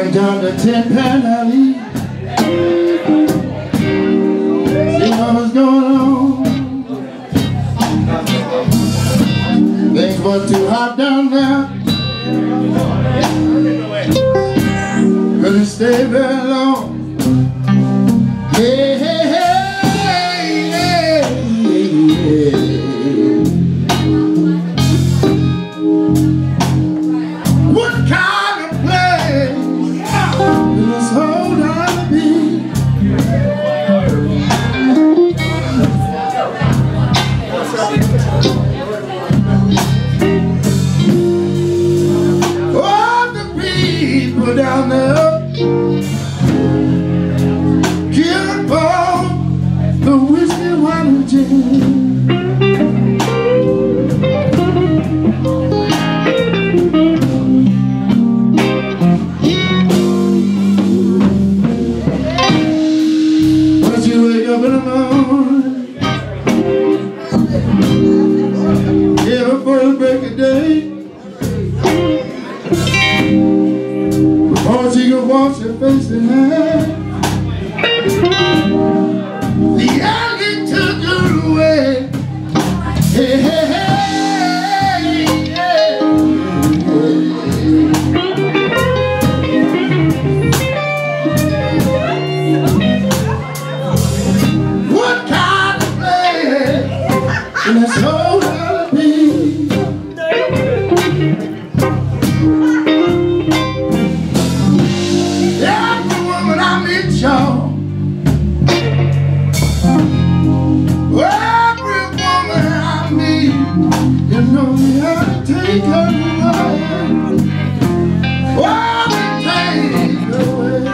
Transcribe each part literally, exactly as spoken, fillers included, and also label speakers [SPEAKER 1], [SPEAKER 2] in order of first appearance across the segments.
[SPEAKER 1] went down to Ten Pan Alley, see what was going on. Things were too hot down there, couldn't stay very long. Hey, hey, hey, hey, hey. What kind of place is this whole darn be? Oh, the people down there killing for the whiskey, wine, and gin. Once you wake up in the morning, yeah, before the break of day, before you can wash your face and hands, the alley took her away. Hey, hey, hey, hey, hey. What kind of place in this whole alley be? Every woman I meet, y'all, every woman I meet, you know me how to take her away. Oh, to take her away.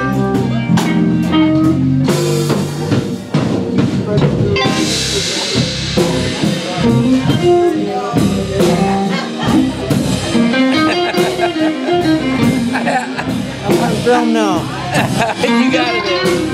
[SPEAKER 2] I'm from now.
[SPEAKER 3] You got it.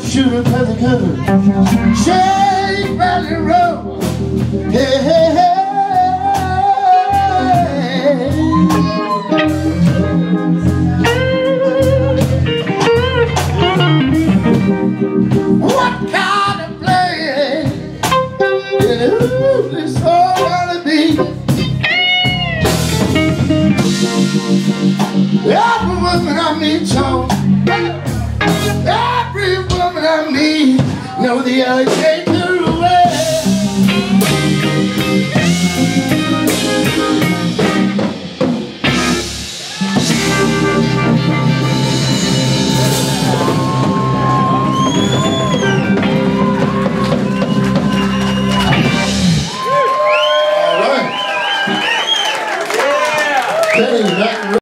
[SPEAKER 1] Sugar Feather Cover, Shake Valley Road. Hey, hey, hey. What kind of play is this all gonna be? Every woman I meet, so every woman I meet, know the other take her away.